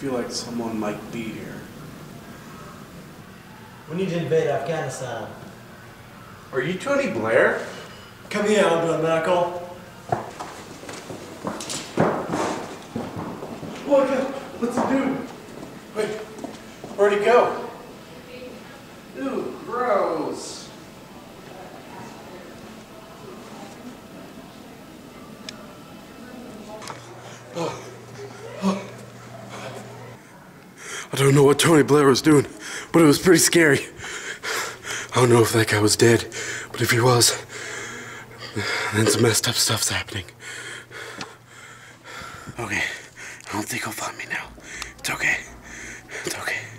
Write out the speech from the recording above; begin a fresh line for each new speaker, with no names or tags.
feel like someone might be here.
We need to invade Afghanistan.
Are you Tony Blair?
Come here, Knuckle.
Look, what's it do? Wait, where'd he go? Ew, gross. I don't know what Tony Blair was doing, but it was pretty scary. I don't know if that guy was dead, but if he was, then some messed up stuff's happening. Okay, I don't think he'll find me now. It's okay. It's okay.